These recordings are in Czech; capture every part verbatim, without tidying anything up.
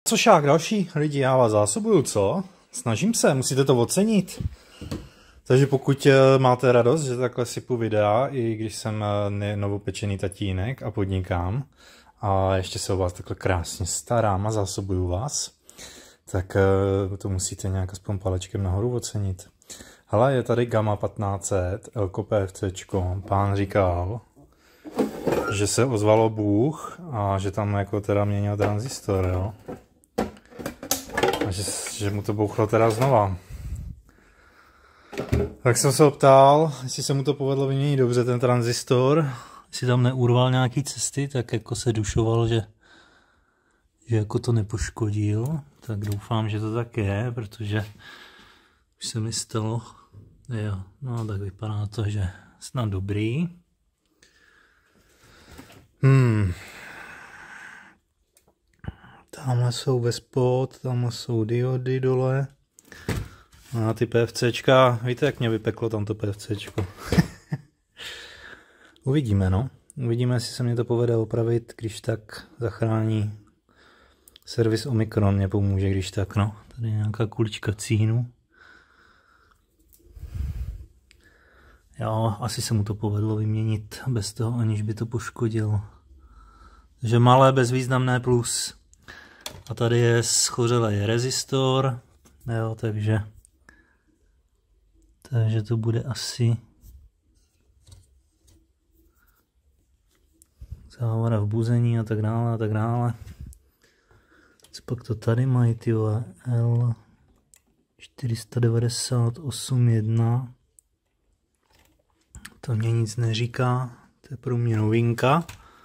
Co šák další lidi, já vás zásobuju, co? Snažím se, musíte to ocenit. Takže pokud máte radost, že takhle sypu videa, i když jsem novopečený tatínek a podnikám, a ještě se o vás takhle krásně starám a zásobuju vás, tak to musíte nějak aspoň palečkem nahoru ocenit. Hele, je tady Gamma patnáct set, Elko PFCčko, pán říkal, že se ozvalo Bůh a že tam jako teda měnil tranzistor, jo. A že, že mu to bouchlo teda znova. Tak jsem se optal, jestli se mu to povedlo vyměnit dobře ten tranzistor, jestli tam neurval nějaký cesty, tak jako se dušoval, že, že jako to nepoškodil. Tak doufám, že to tak je, protože už se mi stalo, jo, no tak vypadá to, že snad dobrý. Hmm. Tamhle jsou ve spod, tamhle jsou diody dole. A ty PFCčka, víte, jak mě vypeklo tamto PFCčko. Uvidíme, no. Uvidíme, jestli se mě to povede opravit, když tak zachrání servis Omikron, mě pomůže, když tak, no. Tady je nějaká kulička cínu. Jo, asi se mu to povedlo vyměnit bez toho, aniž by to poškodil. Takže malé bezvýznamné plus. A tady je schořelý rezistor, jo, takže, takže to bude asi závada v buzení a tak dále a tak dále. Co pak to tady mají, tyhle L čtyři sta devadesát osm jedna. To mě nic neříká, to je pro mě novinka.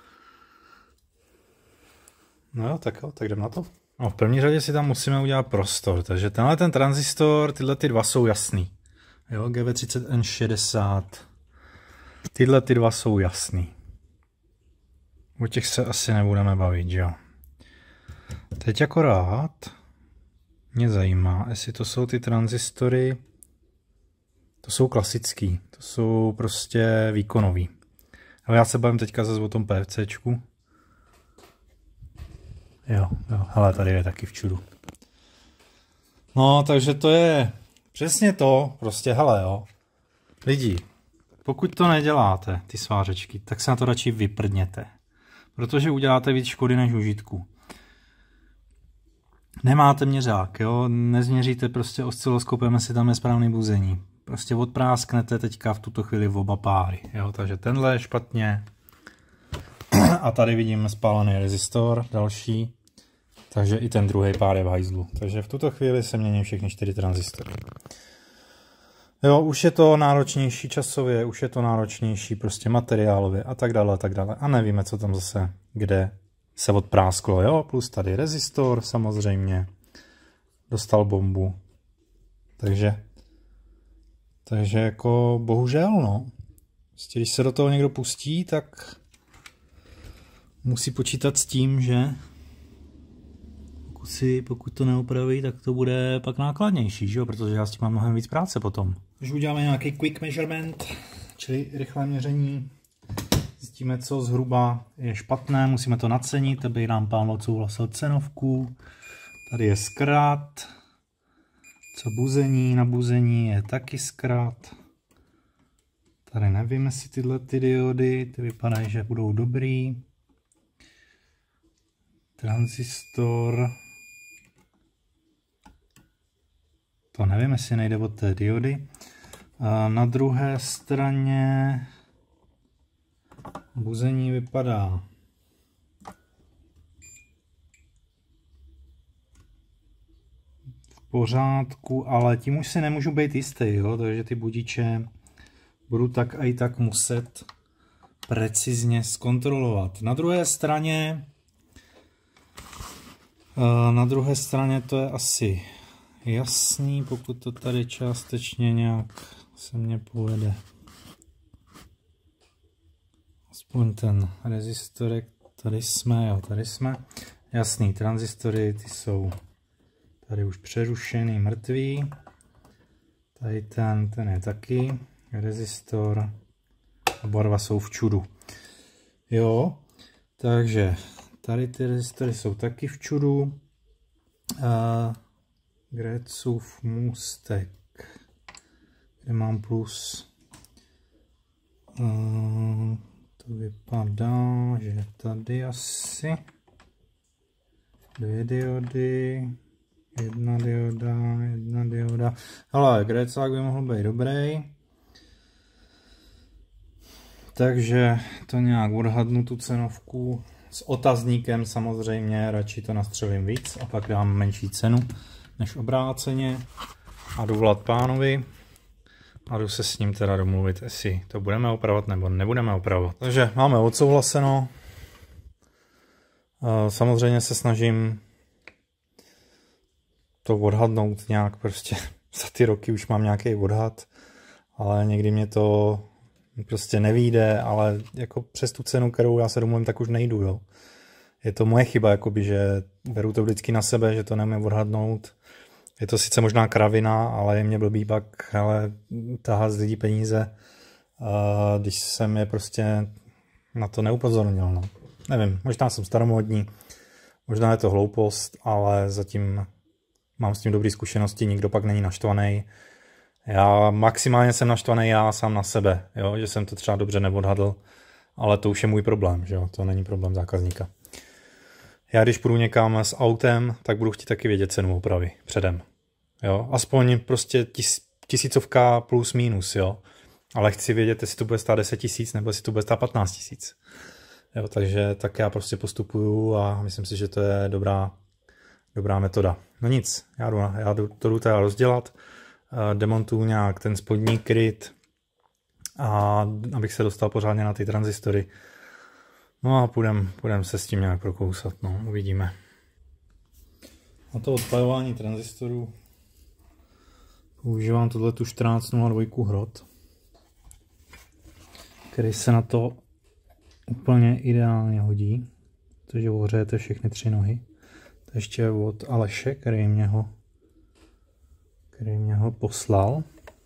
No jo, tak jo, tak jdem na to. No, v první řadě si tam musíme udělat prostor, takže tenhle ten tranzistor, tyhle ty dva jsou jasný. Jo, G V třicet N šedesát. Tyhle ty dva jsou jasný. O těch se asi nebudeme bavit, jo. Teď akorát mě zajímá, jestli to jsou ty tranzistory, to jsou klasický, to jsou prostě výkonový. Ale já se bavím teďka zase o tom PFCčku. Jo, jo, hele, tady je taky v čudu. No, takže to je přesně to, prostě, hele, jo. Lidi, pokud to neděláte, ty svářečky, tak se na to radši vyprdněte. Protože uděláte víc škody než užitku. Nemáte měřák, jo, nezměříte prostě osciloskopem, jestli tam je správný buzení. Prostě odprásknete teďka v tuto chvíli v oba páry, jo, takže tenhle je špatně. A tady vidím spálený rezistor, další. Takže i ten druhý pár je v hajzlu. Takže v tuto chvíli se mění všechny čtyři tranzistory. Jo, už je to náročnější časově, už je to náročnější prostě materiálově a tak dále a tak dále. A nevíme, co tam zase, kde se odprásklo, jo. Plus tady rezistor samozřejmě. Dostal bombu. Takže, takže jako bohužel, no. Prostě, když se do toho někdo pustí, tak musí počítat s tím, že pokud, si, pokud to neopraví, tak to bude pak nákladnější, že jo? Protože já s tím mám mnohem víc práce potom. Když uděláme nějaký quick measurement, čili rychlé měření, zjistíme, co zhruba je špatné, musíme to nacenit, aby nám pán odsouhlasil cenovku. Tady je zkrat, co buzení, na buzení je taky zkrat. Tady nevím, jestli tyhle ty diody, ty vypadají, že budou dobrý. Tranzistor. To nevím, jestli nejde od té diody. A na druhé straně buzení vypadá v pořádku, ale tím už si nemůžu být jistý, jo? Takže ty budiče budu tak a i tak muset precizně zkontrolovat. Na druhé straně Na druhé straně to je asi jasný, pokud to tady částečně nějak se mně povede. Aspoň ten rezistorek, tady jsme, jo, tady jsme. Jasný, tranzistory, ty jsou tady už přerušený, mrtvý. Tady ten, ten je taky rezistor. Oba dva jsou v čudu. Jo, takže tady ty rezistory jsou taky v čudu. Uh, Grécův můstek, kde mám plus. Uh, to vypadá, že tady asi dvě diody, jedna dioda, jedna dioda. Ale Grécák by mohl být dobrý. Takže to nějak odhadnu tu cenovku. S otazníkem samozřejmě, radši to nastřelím víc a pak dám menší cenu než obráceně. A jdu volat pánovi a jdu se s ním teda domluvit, jestli to budeme opravovat nebo nebudeme opravovat. Takže máme odsouhlaseno. Samozřejmě se snažím to odhadnout nějak, prostě za ty roky už mám nějaký odhad, ale někdy mě to prostě nevyjde, ale jako přes tu cenu, kterou já se domluvím, tak už nejdu, jo. Je to moje chyba, jakoby, že beru to vždycky na sebe, že to nemůžu odhadnout. Je to sice možná kravina, ale je mě blbý pak, ale tahat z lidí peníze, když jsem je prostě na to neupozornil, no. Nevím, možná jsem staromódní, možná je to hloupost, ale zatím mám s tím dobré zkušenosti, nikdo pak není naštvaný. Já maximálně jsem naštvaný já sám na sebe, jo? Že jsem to třeba dobře neodhadl, ale to už je můj problém, že jo? To není problém zákazníka. Já když půjdu někam s autem, tak budu chtít taky vědět cenu opravy předem. Jo? Aspoň prostě tis, tisícovka plus minus, jo? Ale chci vědět, jestli to bude stát deset tisíc nebo jestli to bude stát patnáct tisíc. Jo? Takže tak já prostě postupuju a myslím si, že to je dobrá, dobrá metoda. No nic, já, jdu, já jdu, to jdu teda rozdělat. Demontuju nějak ten spodní kryt a abych se dostal pořádně na ty tranzistory. No a půjdem, půjdem se s tím nějak prokousat, no, uvidíme. Na to odpajování tranzistorů používám tohletu čtrnáct nula dva hrot, který se na to úplně ideálně hodí, protože ohřejete všechny tři nohy. To ještě od Aleše, který mě ho který mě ho poslal.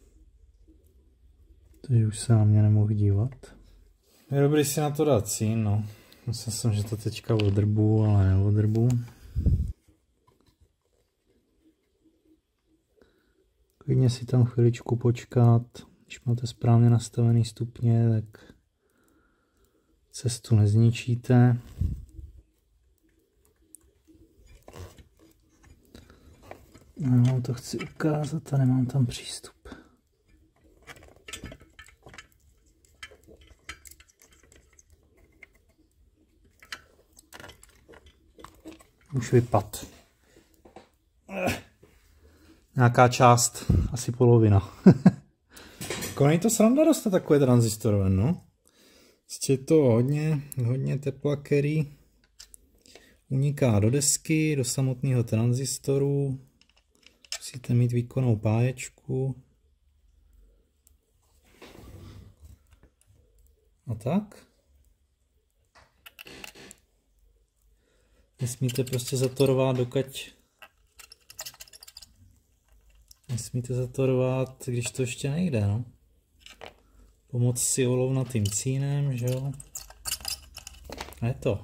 Takže už se na mě nemohu dívat. Je dobrý si na to dát cín, no. Myslel jsem, že to teďka odrbu, ale neodrbu. Klidně si tam chviličku počkat. Když máte správně nastavený stupně, tak cestu nezničíte. No, to chci ukázat a nemám tam přístup. Už vypad. Nějaká část, asi polovina. Konej to sranda dostat takové tranzistorové, no. Je to hodně, hodně tepla, který uniká do desky, do samotného tranzistoru. Musíte mít výkonnou páječku. A tak. Nesmíte prostě zatorovat, dokud... Nesmíte zatorovat, když to ještě nejde, no. Pomoct si olovnatým cínem, že jo. A je to.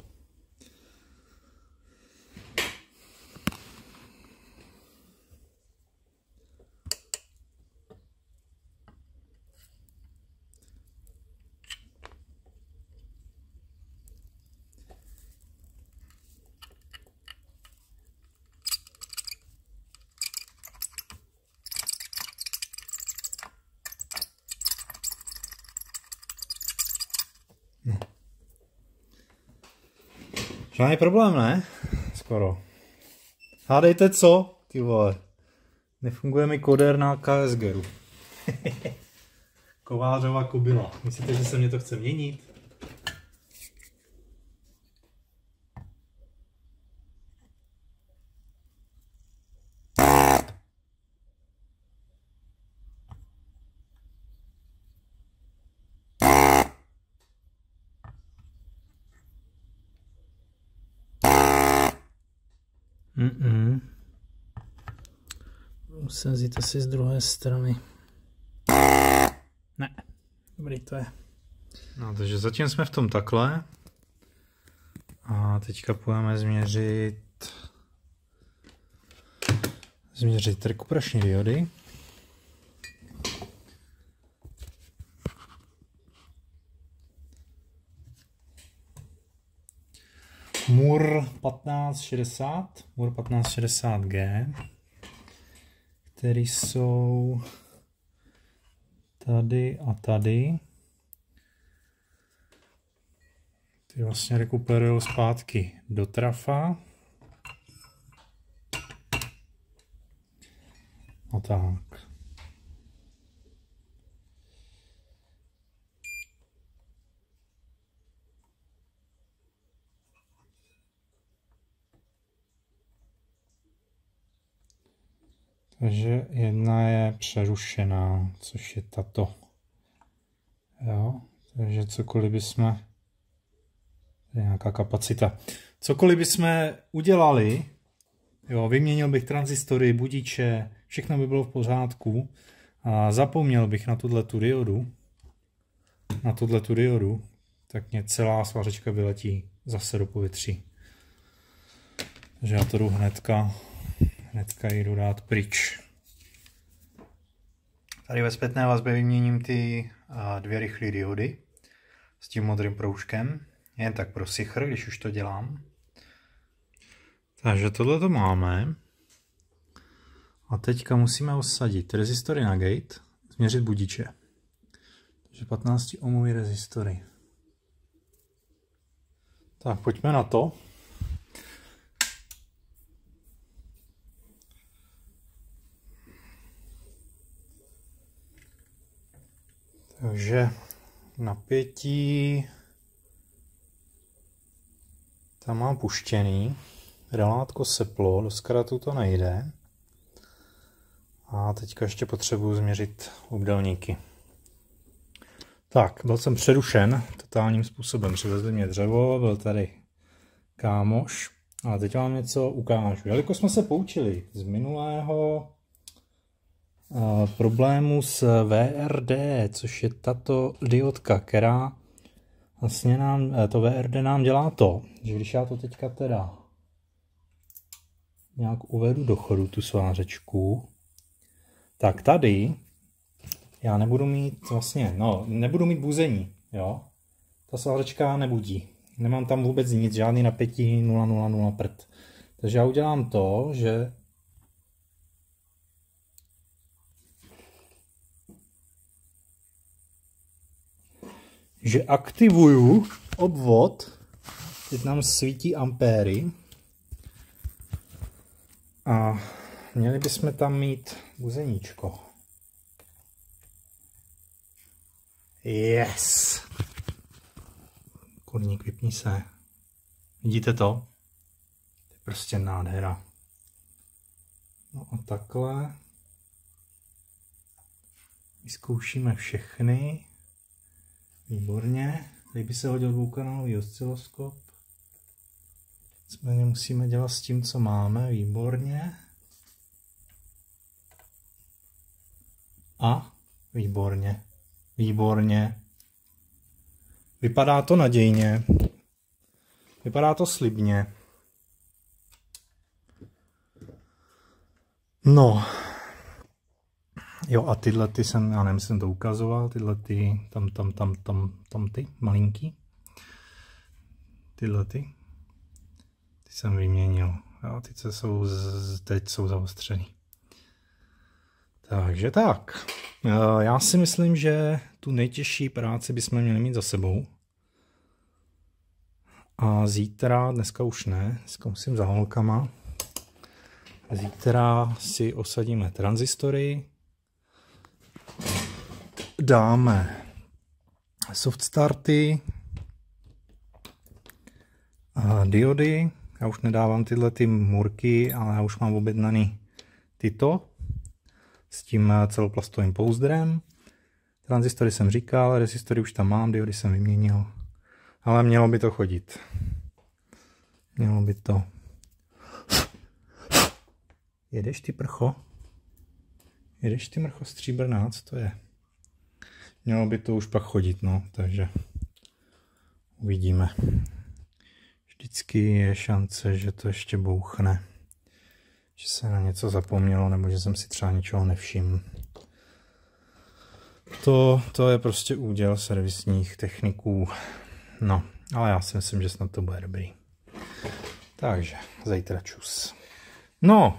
No. Žádný problém, ne? Skoro. Hádejte co? Ty vole. Nefunguje mi koder na K S Geru. Kovářova kobila. Myslíte, že se mě to chce měnit? Mm-mm. Musím vzít asi z druhé strany. Ne, dobrý to je. No, takže zatím jsme v tom takhle. A teďka půjdeme změřit změřit rekuperační diody. Mur patnáct šedesát, Mur patnáct šedesát G, které jsou tady a tady. Ty vlastně rekuperují zpátky do trafa. No tak. Takže jedna je přerušená, což je tato. Jo, takže cokoliv bychom, to je nějaká kapacita. Cokoliv bychom udělali, jo, vyměnil bych tranzistory, budiče, všechno by bylo v pořádku a zapomněl bych na tuto diodu, na tuto diodu, tak mě celá svařečka vyletí zase do povětří. Takže já to jdu hnedka, hnedka jdu dát pryč. Tady ve zpětné vazbě vyměním ty dvě rychlé diody s tím modrým proužkem, jen tak pro sichr, když už to dělám. Takže tohle to máme. A teďka musíme osadit rezistory na gate, změřit budiče. Takže patnáct ohmový rezistory. Tak pojďme na to. Takže napětí tam mám puštěný, relátko seplo, do skratu to nejde. A teďka ještě potřebuji změřit obdelníky. Tak, byl jsem přerušen totálním způsobem. Přivezli mě dřevo, byl tady kámoš. A teď vám něco ukážu. Jelikož jsme se poučili z minulého uh, problému s V R D, což je tato diodka, která vlastně nám, to V R D nám dělá to, že když já to teďka teda nějak uvedu do chodu, tu svářečku, tak tady já nebudu mít vlastně, no, nebudu mít buzení, jo. Ta svářečka nebudí. Nemám tam vůbec nic, žádný napětí, nula nula nula prd. Takže já udělám to, že že aktivuju obvod, teď nám svítí ampéry a měli bychom tam mít buzeníčko. Yes! Kurník, vypni se. Vidíte to? To je prostě nádhera. No a takhle vyzkoušíme všechny. Výborně. Tady by se hodil dvoukanálový osciloskop. Nicméně musíme dělat s tím, co máme. Výborně. A výborně. Výborně. Vypadá to nadějně. Vypadá to slibně. No. Jo, a tyhle ty jsem, já nevím, jsem to ukazoval, tyhle ty, tam, tam, tam, tam, tam ty, malinký. Tyhle ty. Ty jsem vyměnil. Jo, ty co jsou, z, teď jsou zaostřený. Takže tak. Já si myslím, že tu nejtěžší práci bychom měli mít za sebou. A zítra, dneska už ne, dneska musím za holkama. Zítra si osadíme tranzistory. Dáme soft starty. A diody. Já už nedávám tyhle ty murky, ale já už mám objednaný tyto. S tím celoplastovým pouzdrem. Tranzistory jsem říkal, rezistory už tam mám, diody jsem vyměnil. Ale mělo by to chodit. Mělo by to. Jedeš ty prcho? Jedeš ty mrcho stříbrná, co to je? Mělo by to už pak chodit, no, takže uvidíme. Vždycky je šance, že to ještě bouchne. že se na něco zapomnělo, nebo že jsem si třeba něčeho nevšiml. To, to je prostě úděl servisních techniků. No, ale já si myslím, že snad to bude dobrý. Takže, zítra čus. No,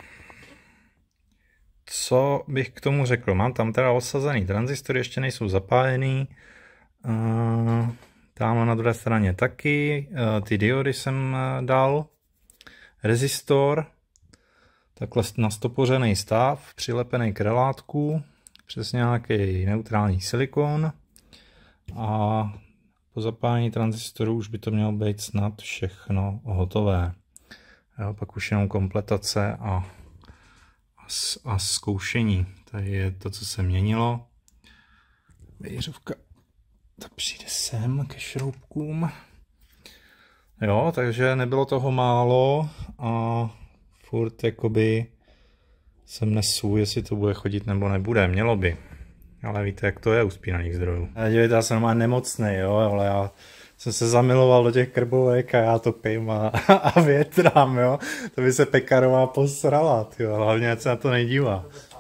co bych k tomu řekl? Mám tam teda osazený tranzistory, ještě nejsou zapájený. Uh, Tamhle na druhé straně taky. Uh, ty diody jsem dal. Rezistor. Takhle nastopořený stav, přilepený k relátku. Přes nějaký neutrální silikon. A po zapájení tranzistoru už by to mělo být snad všechno hotové. Jo, pak už jenom kompletace a, a, a zkoušení. Tady je to, co se měnilo. Vejřovka ta přijde sem ke šroubkům. Jo, takže nebylo toho málo a furt jakoby jsem nesu, jestli to bude chodit nebo nebude. Mělo by. Ale víte, jak to je u spínaných zdrojů. Dívejte, já jsem normálně nemocný, jo, ale já jsem se zamiloval do těch krbovek a já to pijím a, a větrám, jo. To by se Pekarová posrala, jo, hlavně ať se na to nejdívá.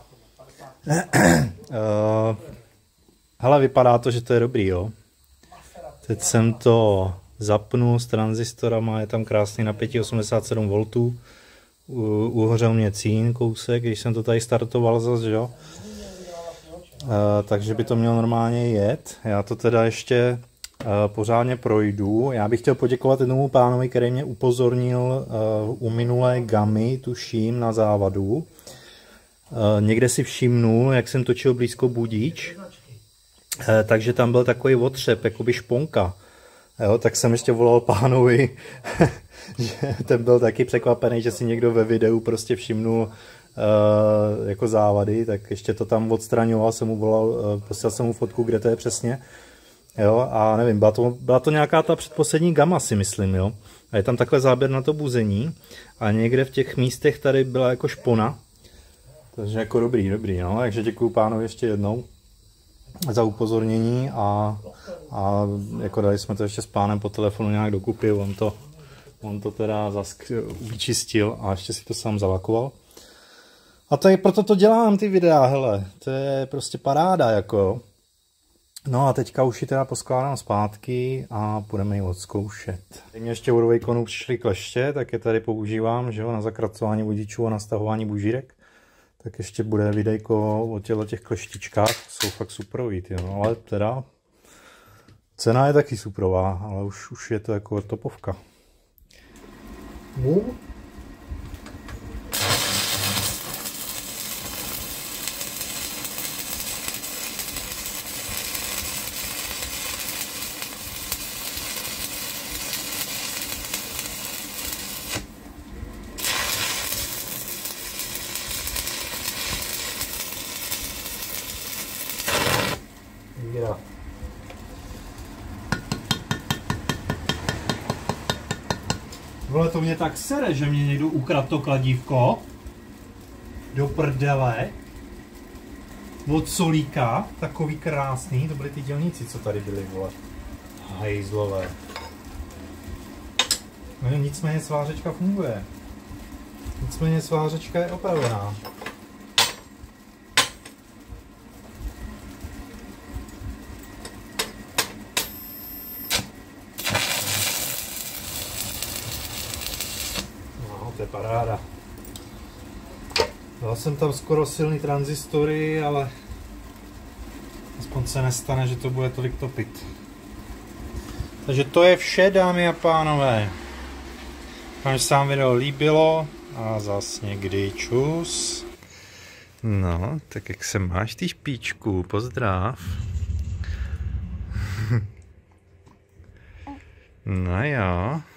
uh, hele, vypadá to, že to je dobrý, jo. Teď jsem to zapnul s tranzistorama, je tam krásný napětí osmdesát sedm voltů. Uhořel mě cín kousek, když jsem to tady startoval zase, jo. Uh, takže by to mělo normálně jet. Já to teda ještě uh, pořádně projdu. Já bych chtěl poděkovat jednomu pánovi, který mě upozornil uh, u minulé gamy, tuším, na závadu. Uh, někde si všimnul, jak jsem točil blízko budič, uh, takže tam byl takový otřep, jakoby šponka. Jo, tak jsem ještě volal pánovi, že ten byl taky překvapený, že si někdo ve videu prostě všimnul Uh, jako závady, tak ještě to tam odstraňoval, jsem mu volal, uh, poslal jsem mu fotku, kde to je přesně. Jo, a nevím, byla to, byla to nějaká ta předposlední gama, si myslím, jo. A je tam takhle záběr na to buzení a někde v těch místech tady byla jako špona. Takže jako dobrý, dobrý, no. Takže děkuju pánovi ještě jednou za upozornění a, a jako dali jsme to ještě s pánem po telefonu nějak dokupy, on to, on to teda zask vyčistil a ještě si to sám zalakoval. A tady proto to dělám ty videa, hele, to je prostě paráda, jako. No a teďka už ji teda poskládám zpátky a budeme ji odzkoušet. Když mě ještě u Rovejkonu přišly kleště, tak je tady používám, že jo, na zakracování vodičů a na stahování bužírek. Tak ještě bude videjko o těchto těch kleštičkách, jsou fakt superový, jo, ale teda cena je taky superová, ale už, už je to jako topovka. No. Vole, to mě tak sere, že mě někdo ukradl to kladívko. Do prdele. Od Solíka. Takový krásný. To byly ty dělníci, co tady byli, vole. Hejzlové. No, nicméně svářečka funguje. Nicméně svářečka je opravená. To je paráda. Dal jsem tam skoro silný tranzistory, ale aspoň se nestane, že to bude tolik topit. Takže to je vše, dámy a pánové. Doufám, že se vám video líbilo a zas někdy čus. No, tak jak se máš, ty špičku, pozdrav. No jo.